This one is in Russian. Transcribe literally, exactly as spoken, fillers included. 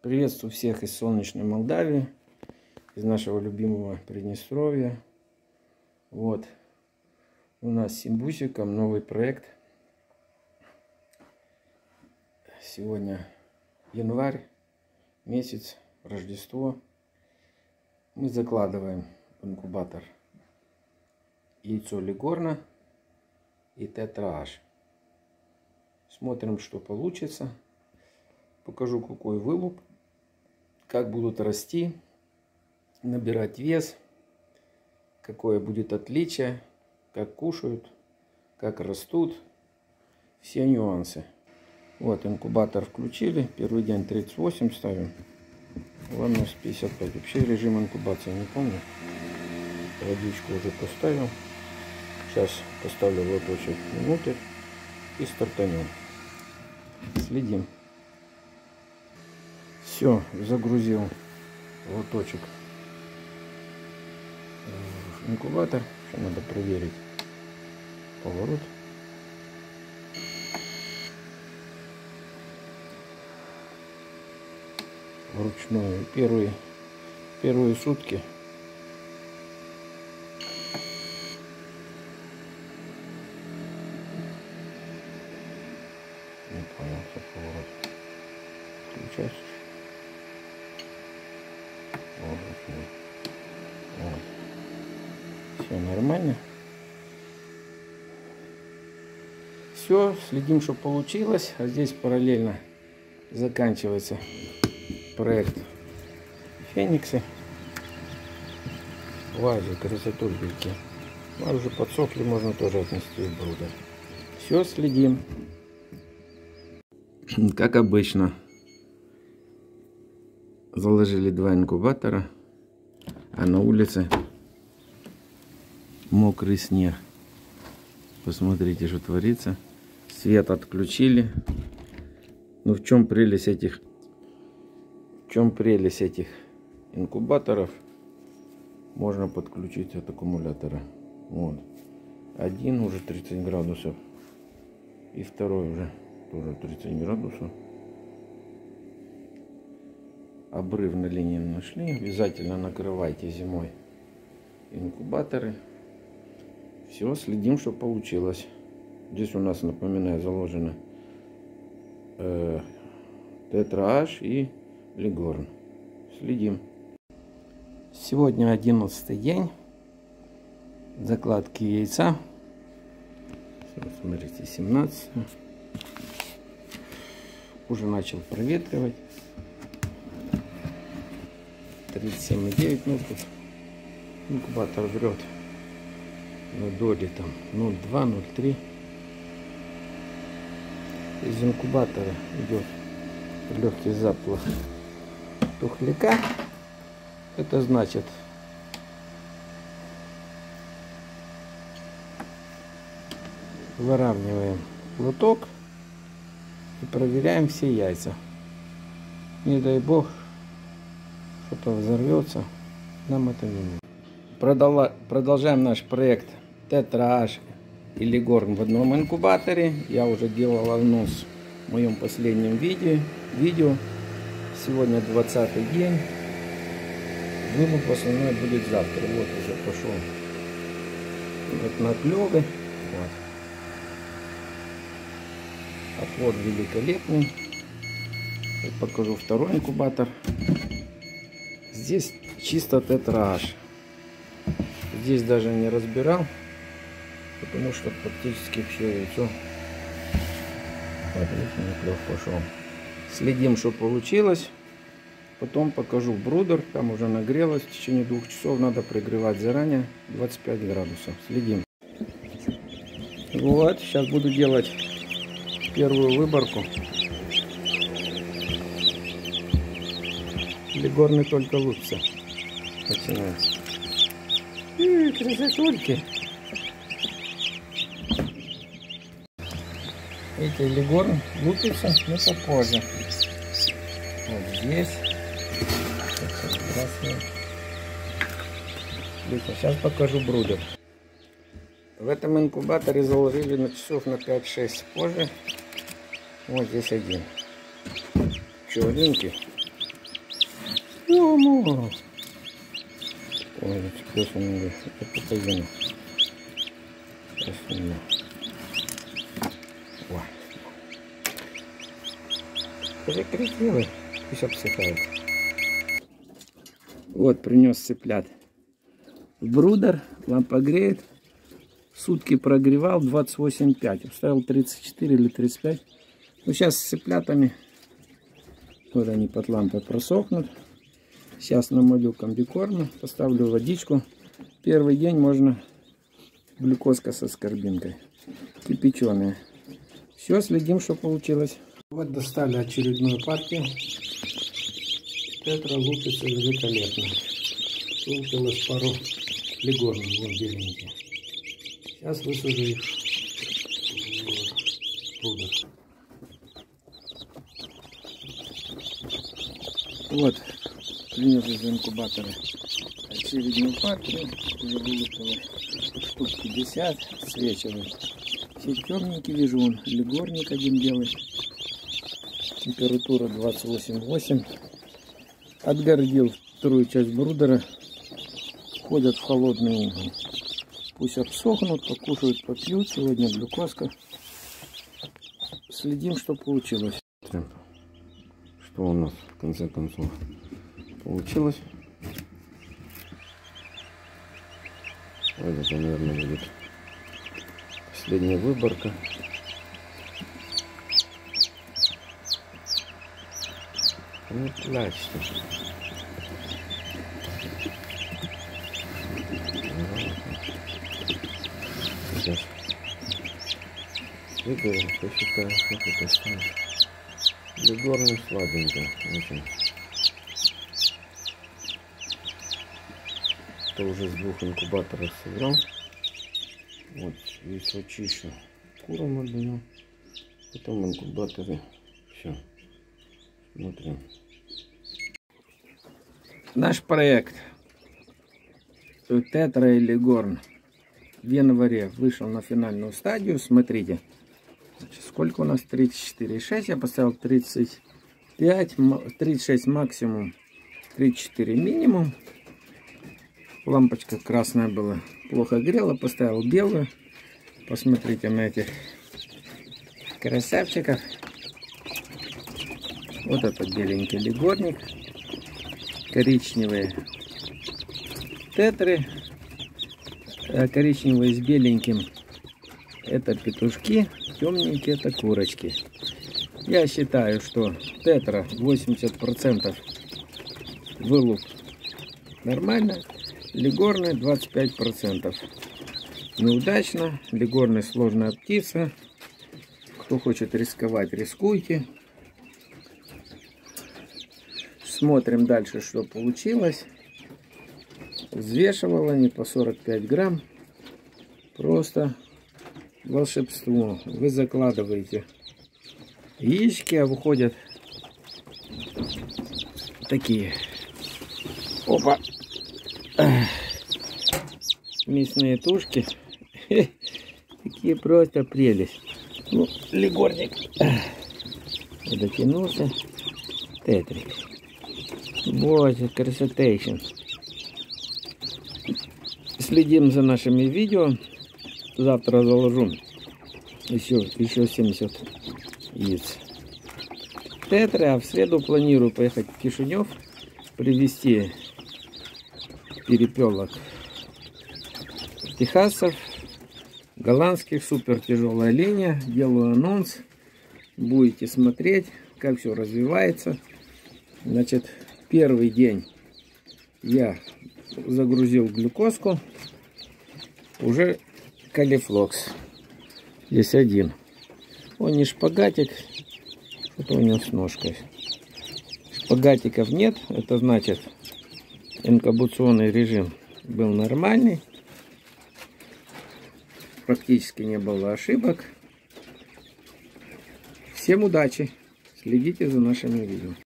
Приветствую всех из солнечной Молдавии, из нашего любимого Приднестровья. Вот у нас с Симбусиком новый проект. Сегодня январь, месяц, Рождество. Мы закладываем в инкубатор яйцо Лигорна и Тетра Аш. Смотрим, что получится. Покажу, какой вылуп, как будут расти, набирать вес, какое будет отличие, как кушают, как растут, все нюансы. Вот, инкубатор включили, первый день тридцать восемь ставим, ладно, с пятьдесят пять. Вообще режим инкубации не помню. Водичку уже поставил. Сейчас поставлю лоточек внутрь и стартанем. Следим. Все, загрузил лоточек в инкубатор. Еще надо проверить поворот. Вручную. Первые, первые сутки не понял, как поворот включается. Вот. Все нормально. Все, следим, что получилось. А здесь параллельно заканчивается проект Фениксы. Вази, красотульки. А уже подсохли, можно тоже отнести в брудер. Все, следим. Как обычно. Заложили два инкубатора, а на улице мокрый снег. Посмотрите, что творится. Свет отключили. Ну в чем прелесть этих, в чем прелесть этих инкубаторов? Можно подключить от аккумулятора. Вот. Один уже тридцать градусов. И второй уже тоже тридцать градусов. Обрыв на линии нашли. Обязательно накрывайте зимой инкубаторы. Все, следим, что получилось. Здесь у нас, напоминаю, заложено э, Тетра Аш и Лигорн. Следим. Сегодня одиннадцатый день закладки яйца. Смотрите, семнадцать. Уже начал проветривать. тридцать семь и девять, ну тут инкубатор врет на доли там ноль два ноль три. Из инкубатора идет легкий запах тухляка. Это значит, выравниваем лоток и проверяем все яйца. Не дай бог что-то взорвется, нам это не нужно. Продолжаем наш проект Тетра Аш и Лигорн в одном инкубаторе. Я уже делал анонс в моем последнем видео. видео. Сегодня двадцатый день. Вылуп основной будет завтра. Вот уже пошел вот наклевы. Вот. Оплод великолепный. Я покажу второй инкубатор. Здесь чисто Тетра Аш. Здесь даже не разбирал, потому что практически все яйцо. Смотрите, наклев пошел. Следим, что получилось. Потом покажу брудер. Там уже нагрелось. В течение двух часов надо прогревать заранее. двадцать пять градусов. Следим. Вот. Сейчас буду делать первую выборку. Лигорны только лучше начинаются. И красотульки. Эти Лигорн лупятся, но попозже. Вот здесь. Сейчас покажу брудер. В этом инкубаторе заложили на часов на пять-шесть позже. Вот здесь один. Черненький. Тёма! Ой, теперь он говорит, это покажи. Красиво. Ой. Уже красивый. Пусть обсыхает. Вот, принес цыплят. Брудер, лампа греет. Сутки прогревал, двадцать восемь пять. Ставил тридцать четыре или тридцать пять. Ну, сейчас с цыплятами. Вот они под лампой просохнут. Сейчас намолю комбикорма, поставлю водичку. Первый день можно глюкозка со скорбинкой. Кипяченая. Все, следим, что получилось. Вот достали очередную партию. Тетра лупится великолепно. Лупилось пару легорных, вон беленькие. Сейчас высажу их в прудер. Вот, принес из инкубатора очередную партию. Уже вылупило штук пятьдесят. Свечиваю. Все темненькие вижу, вон легорник один белый. Температура двадцать восемь восемь. Отгородил вторую часть брудера. Ходят в холодный угол. Пусть обсохнут, покушают, попьют. Сегодня глюкозка. Следим, что получилось. Что у нас в конце концов получилось. Вот это, наверное, будет последняя выборка. Не плачьте. Сейчас выберем, посчитаем, сколько это стоит. Легорный слабенько. Очень. Это уже с двух инкубаторов собрал. Вот, весь очищу. Куром отдаю. Потом инкубаторы. Все. Смотрим. Наш проект Тетра и Легорн в январе вышел на финальную стадию. Смотрите, значит, сколько у нас? тридцать четыре и шесть. Я поставил тридцать пять, тридцать шесть максимум, тридцать четыре минимум. Лампочка красная была, плохо грела, поставил белую. Посмотрите на этих красавчиков. Вот этот беленький легорник, коричневые тетры, коричневые с беленьким это петушки, темненькие это курочки. Я считаю, что тетра восемьдесят процентов вылуп нормально, легорный двадцать пять процентов неудачно. Легорный сложная птица. Кто хочет рисковать, рискуйте. Смотрим дальше, что получилось. Взвешивал они по сорок пять грамм. Просто волшебство. Вы закладываете яички, а выходят такие. Опа! Мясные тушки. Такие просто прелесть. Ну, легорник дотянулся. Тетрик. Боже, красотейшн. Следим за нашими видео. Завтра заложу еще, еще семьдесят яиц тетры. А в среду планирую поехать в Кишинев, привезти перепелок техасов, голландских, супер тяжелая линия. Делаю анонс. Будете смотреть, как все развивается. Значит, первый день я загрузил глюкозку. Уже калифлокс. Здесь один. Он не шпагатик. Это у него с ножкой. Шпагатиков нет. Это значит, инкубационный режим был нормальный. Практически не было ошибок. Всем удачи. Следите за нашими видео.